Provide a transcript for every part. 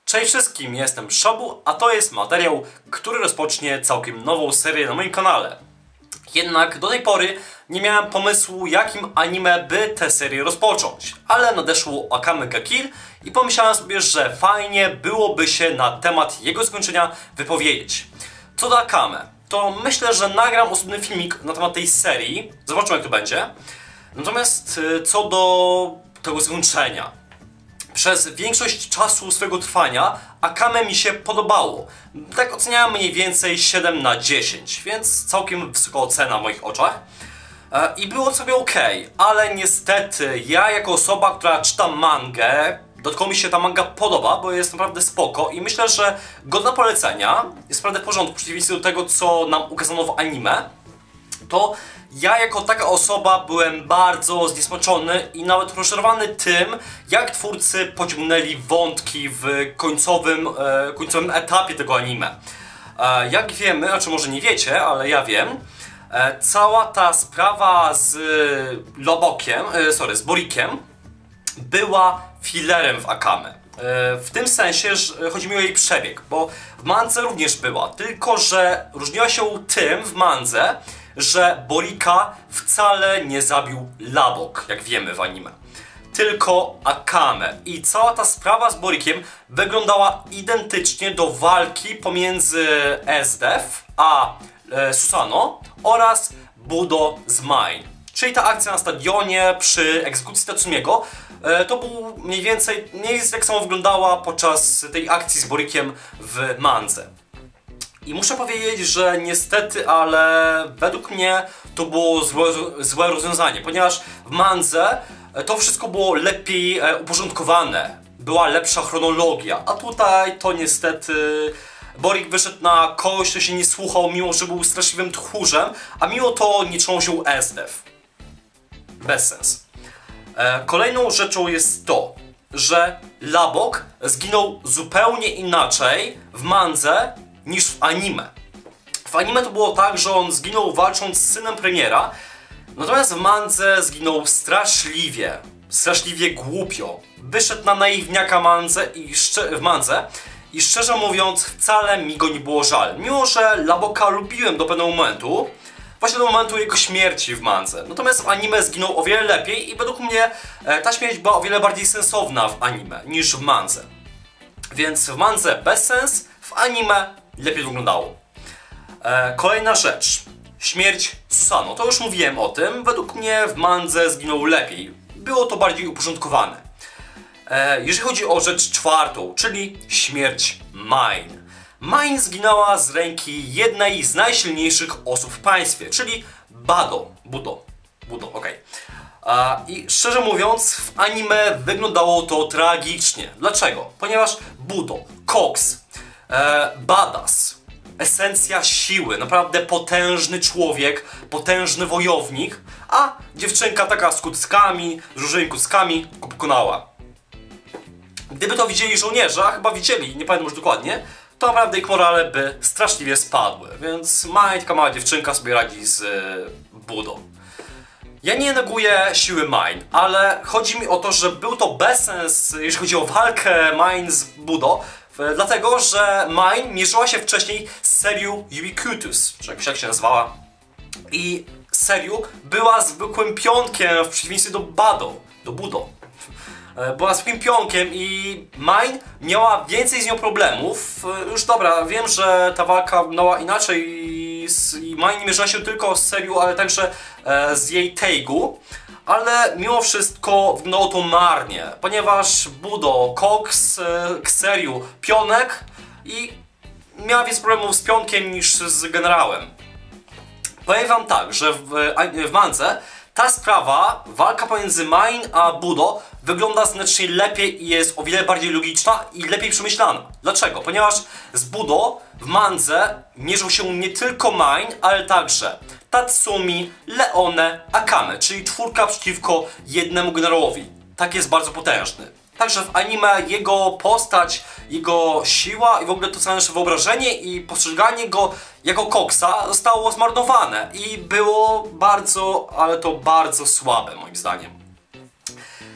Cześć wszystkim, jestem Shobu, a to jest materiał, który rozpocznie całkiem nową serię na moim kanale. Jednak do tej pory nie miałem pomysłu, jakim anime by tę serię rozpocząć, ale nadeszło Akame ga Kill i pomyślałem sobie, że fajnie byłoby się na temat jego skończenia wypowiedzieć. Co do Akame, to myślę, że nagram osobny filmik na temat tej serii, zobaczymy jak to będzie. Natomiast co do tego skończenia, przez większość czasu swojego trwania Akame mi się podobało. Tak oceniałem mniej więcej 7 na 10, więc całkiem wysoka ocena w moich oczach. I było sobie ok, ale niestety ja jako osoba, która czyta mangę, dodatkowo mi się ta manga podoba, bo jest naprawdę spoko i myślę, że godna polecenia, jest naprawdę w porządku w przeciwieństwie do tego, co nam ukazano w anime, to ja jako taka osoba byłem bardzo zniesmaczony i nawet rozczarowany tym, jak twórcy pociągnęli wątki w końcowym etapie tego anime. Jak wiemy, a czy może nie wiecie, ale ja wiem, cała ta sprawa z z Borikiem była filerem w Akame. W tym sensie, że chodzi mi o jej przebieg, bo w mandze również była, tylko że różniła się tym w mandze, że Borika wcale nie zabił Labok, jak wiemy w anime, tylko Akame. I cała ta sprawa z Borikiem wyglądała identycznie do walki pomiędzy SDF a Susano oraz Budo z Mine. Czyli ta akcja na stadionie przy egzekucji Tatsumiego, to był mniej więcej tak samo wyglądała podczas tej akcji z Borikiem w mandze. I muszę powiedzieć, że niestety, ale według mnie to było złe rozwiązanie, ponieważ w mandze to wszystko było lepiej uporządkowane, była lepsza chronologia, a tutaj to niestety Borik wyszedł na kogoś, kto się nie słuchał, mimo że był straszliwym tchórzem, a mimo to nie trząsił SDF. Bez sens. Kolejną rzeczą jest to, że Labok zginął zupełnie inaczej w mandze niż w anime. W anime to było tak, że on zginął walcząc z synem premiera, natomiast w mandze zginął straszliwie głupio. Wyszedł na naiwniaka w mandze i szczerze mówiąc wcale mi go nie było żal. Mimo że Laboka lubiłem do pewnego momentu, właśnie do momentu jego śmierci w mandze. Natomiast w anime zginął o wiele lepiej i według mnie ta śmierć była o wiele bardziej sensowna w anime niż w mandze. Więc w mandze bez sens, w anime lepiej wyglądało. Kolejna rzecz. Śmierć Susano. To już mówiłem o tym. Według mnie w mandze zginął lepiej. Było to bardziej uporządkowane. Jeżeli chodzi o rzecz czwartą, czyli śmierć Mine. Mine zginęła z ręki jednej z najsilniejszych osób w państwie, czyli Budo, okej. I szczerze mówiąc, w anime wyglądało to tragicznie. Dlaczego? Ponieważ Budo, koks, badass, esencja siły, naprawdę potężny człowiek, potężny wojownik, a dziewczynka taka z kuckami, z różnymi kuckami go pokonała. Gdyby to widzieli żołnierze, a chyba widzieli, nie pamiętam już dokładnie, to naprawdę ich morale by straszliwie spadły, więc taka mała dziewczynka sobie radzi z Budo. Ja nie neguję siły Mine, ale chodzi mi o to, że był to bezsens, jeśli chodzi o walkę Mine z Budo, dlatego, że Mine mierzyła się wcześniej z Seryu Ubiquitous, czy jak się nazywała. I Seryu była zwykłym pionkiem w przeciwieństwie do Budo. Była zwykłym pionkiem i Mine miała więcej z nią problemów. Już dobra, wiem, że ta walka wyglądała inaczej i Mine nie mierzyła się tylko z Seryu, ale także z jej Teigu. Ale mimo wszystko wyglądało to marnie, ponieważ Budo, koks, Seryu, pionek i miała więcej problemów z pionkiem niż z generałem. Powiem wam tak, że w mandze ta sprawa, walka pomiędzy Mine a Budo wygląda znacznie lepiej i jest o wiele bardziej logiczna i lepiej przemyślana. Dlaczego? Ponieważ z Budo w mandze mierzył się nie tylko Mine, ale także Tatsumi, Leone, Akame, czyli czwórka przeciwko jednemu generałowi. Tak jest bardzo potężny. Także w anime jego postać, jego siła i w ogóle to całe nasze wyobrażenie i postrzeganie go jako koksa zostało zmarnowane i było bardzo, ale to bardzo słabe moim zdaniem.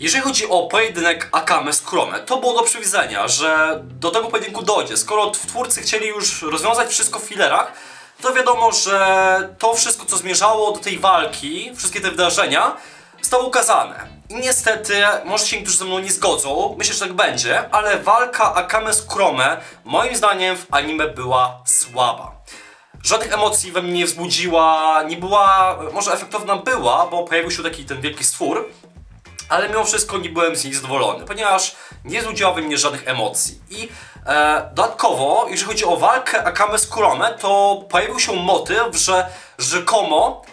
Jeżeli chodzi o pojedynek Akame z Kurome, to było do przewidzenia, że do tego pojedynku dojdzie. Skoro twórcy chcieli już rozwiązać wszystko w fillerach, to wiadomo, że to wszystko, co zmierzało do tej walki, wszystkie te wydarzenia, zostało ukazane. I niestety, może się niektórzy ze mną nie zgodzą, myślę, że tak będzie, ale walka Akame z Kurome, moim zdaniem, w anime była słaba. Żadnych emocji we mnie nie wzbudziła, nie była, może efektowna była, bo pojawił się taki ten wielki stwór, ale mimo wszystko nie byłem z niej zadowolony, ponieważ nie wzbudziła we mnie żadnych emocji. I dodatkowo, jeżeli chodzi o walkę Akame z Kurome, to pojawił się motyw, że rzekomo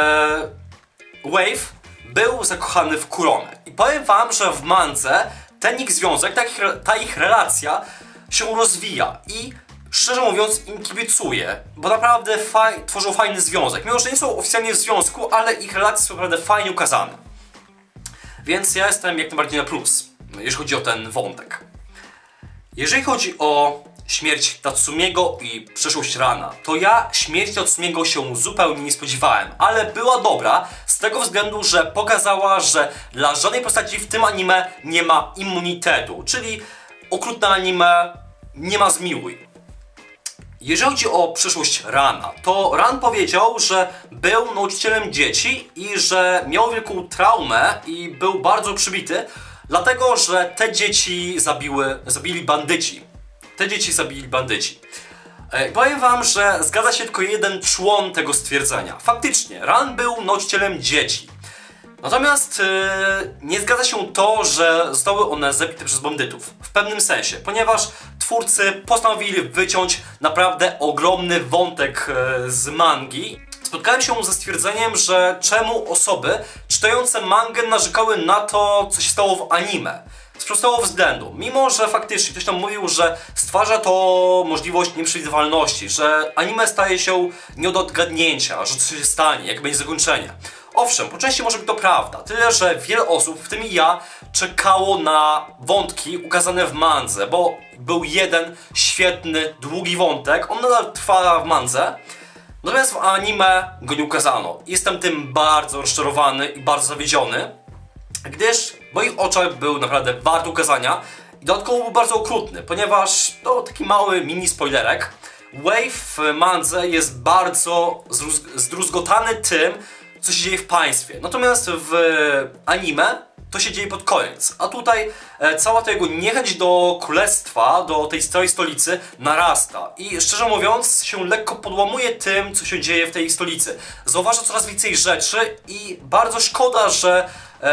Wave był zakochany w Kurome. I powiem wam, że w mandze ten ich związek, ta ich relacja się rozwija i szczerze mówiąc im kibicuję, bo naprawdę tworzą fajny związek. Mimo że nie są oficjalnie w związku, ale ich relacje są naprawdę fajnie ukazane. Więc ja jestem jak najbardziej na plus, jeżeli chodzi o ten wątek. Jeżeli chodzi o śmierć Tatsumiego i przeszłość Rana, to ja śmierci Tatsumiego się zupełnie nie spodziewałem, ale była dobra z tego względu, że pokazała, że dla żadnej postaci w tym anime nie ma immunitetu, czyli okrutne anime nie ma zmiłuj. Jeżeli chodzi o przyszłość Rana, to Ran powiedział, że był nauczycielem dzieci i że miał wielką traumę i był bardzo przybity, dlatego że te dzieci zabili bandyci. Te dzieci zabili bandyci. Powiem wam, że zgadza się tylko jeden człon tego stwierdzenia. Faktycznie, Ran był nauczycielem dzieci. Natomiast nie zgadza się to, że zostały one zabite przez bandytów. W pewnym sensie, ponieważ twórcy postanowili wyciąć naprawdę ogromny wątek z mangi. Spotkałem się ze stwierdzeniem, że czemu osoby czytające mangę narzekały na to, co się stało w anime. Z prostego względu, mimo że faktycznie ktoś tam mówił, że stwarza to możliwość nieprzewidywalności, że anime staje się nie do odgadnięcia, że coś się stanie, jak będzie zakończenie. Owszem, po części może być to prawda, tyle że wiele osób, w tym i ja, czekało na wątki ukazane w mandze, bo był jeden świetny, długi wątek, on nadal trwa w mandze, natomiast w anime go nie ukazano. Jestem tym bardzo rozczarowany i bardzo zawiedziony, gdyż w moich oczach był naprawdę wart ukazania i dodatkowo był bardzo okrutny, ponieważ to taki mały mini spoilerek. Wave w mandze jest bardzo zdruzgotany tym, co się dzieje w państwie. Natomiast w anime to się dzieje pod koniec. A tutaj cała ta jego niechęć do królestwa, do tej całej stolicy narasta. I szczerze mówiąc się lekko podłamuje tym, co się dzieje w tej stolicy. Zauważa coraz więcej rzeczy i bardzo szkoda, że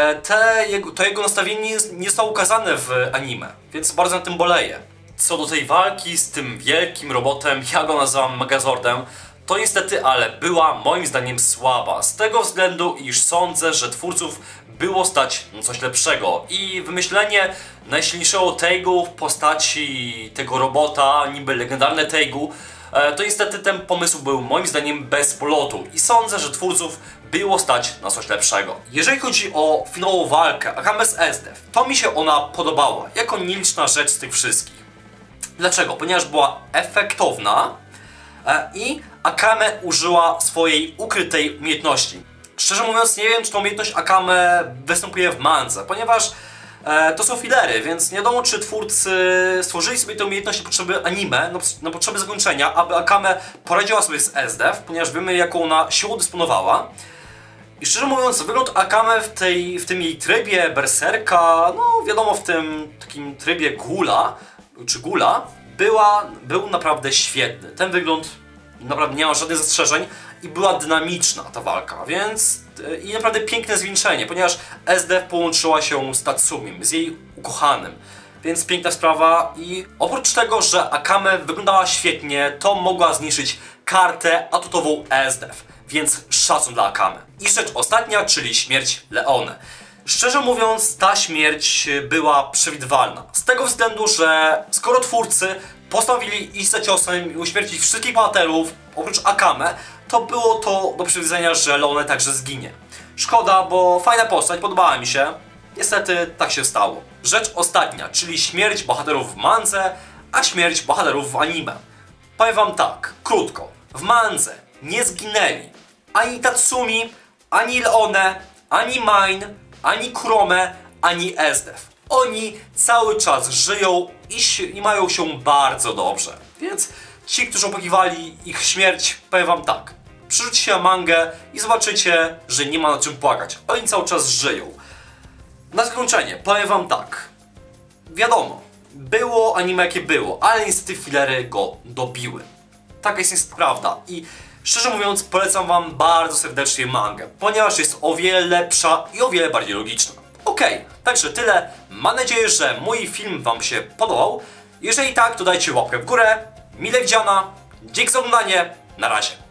to jego nastawienie nie zostało ukazane w anime. Więc bardzo na tym boleję. Co do tej walki z tym wielkim robotem, ja go nazywam Megazordem, to niestety, ale była moim zdaniem słaba. Z tego względu, iż sądzę, że twórców było stać na coś lepszego. I wymyślenie najsilniejszego Teigu w postaci tego robota, niby legendarne Teigu, to niestety ten pomysł był moim zdaniem bez polotu. I sądzę, że twórców było stać na coś lepszego. Jeżeli chodzi o finałową walkę Akame z SDF, to mi się ona podobała, jako nieliczna rzecz z tych wszystkich. Dlaczego? Ponieważ była efektowna i Akame użyła swojej ukrytej umiejętności. Szczerze mówiąc, nie wiem, czy ta umiejętność Akame występuje w mandze, ponieważ to są fillery, więc nie wiadomo, czy twórcy stworzyli sobie tę umiejętność na potrzeby anime, na potrzeby zakończenia, aby Akame poradziła sobie z SDF, ponieważ wiemy, jaką ona siłą dysponowała. I szczerze mówiąc, wygląd Akame w tym jej trybie berserka, no wiadomo, w tym takim trybie gula, był naprawdę świetny. Ten wygląd naprawdę nie ma żadnych zastrzeżeń i była dynamiczna ta walka, więc i naprawdę piękne zwieńczenie, ponieważ SDF połączyła się z Tatsumim, z jej ukochanym, więc piękna sprawa i oprócz tego, że Akame wyglądała świetnie, to mogła zniszczyć kartę atutową SDF, więc szacun dla Akame. I rzecz ostatnia, czyli śmierć Leone. Szczerze mówiąc, ta śmierć była przewidywalna. Z tego względu, że skoro twórcy postanowili iść za ciosem i uśmiercić wszystkich bohaterów, oprócz Akame, to było to do przewidzenia, że Leone także zginie. Szkoda, bo fajna postać, podobała mi się. Niestety tak się stało. Rzecz ostatnia, czyli śmierć bohaterów w mandze, a śmierć bohaterów w anime. Powiem wam tak, krótko. W mandze nie zginęli ani Tatsumi, ani Leone, ani Mine, ani Kurome, ani SDEF. Oni cały czas żyją i mają się bardzo dobrze. Więc ci, którzy opłakiwali ich śmierć, powiem wam tak. Przerzućcie mangę i zobaczycie, że nie ma na czym płakać. Oni cały czas żyją. Na zakończenie powiem wam tak. Wiadomo, było anime jakie było, ale niestety fillery go dobiły. Taka jest niestety prawda i szczerze mówiąc polecam wam bardzo serdecznie mangę, ponieważ jest o wiele lepsza i o wiele bardziej logiczna. Okej, także tyle. Mam nadzieję, że mój film wam się podobał. Jeżeli tak, to dajcie łapkę w górę. Mile widziana. Dzięki za oglądanie. Na razie.